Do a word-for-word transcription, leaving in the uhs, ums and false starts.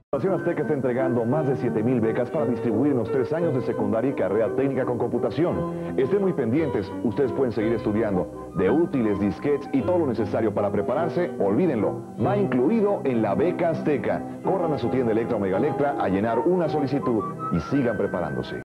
La Fundación Azteca está entregando más de siete mil becas para distribuir en los tres años de secundaria y carrera técnica con computación. Estén muy pendientes, ustedes pueden seguir estudiando. De útiles, disquetes y todo lo necesario para prepararse, olvídenlo. Va incluido en la beca Azteca. Corran a su tienda Electra o Mega Electra a llenar una solicitud y sigan preparándose.